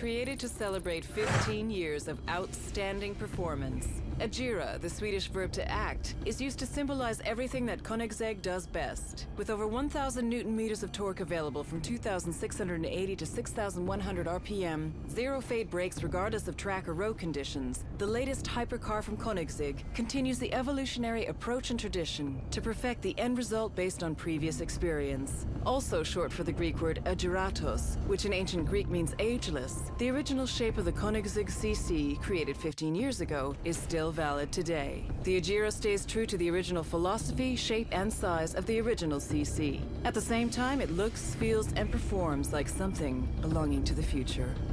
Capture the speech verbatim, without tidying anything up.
Created to celebrate fifteen years of outstanding performance, Agira, the Swedish verb to act, is used to symbolize everything that Koenigsegg does best. With over one thousand newton meters of torque available from two thousand six hundred eighty to six thousand one hundred R P M, zero fade brakes regardless of track or road conditions, the latest hypercar from Koenigsegg continues the evolutionary approach and tradition to perfect the end result based on previous experience. Also short for the Greek word agiratos, which in ancient Greek means ageless, the original shape of the Koenigsegg C C, created fifteen years ago, is still valid today. The Agira stays true to the original philosophy, shape, and size of the original C C. At the same time, it looks, feels, and performs like something belonging to the future.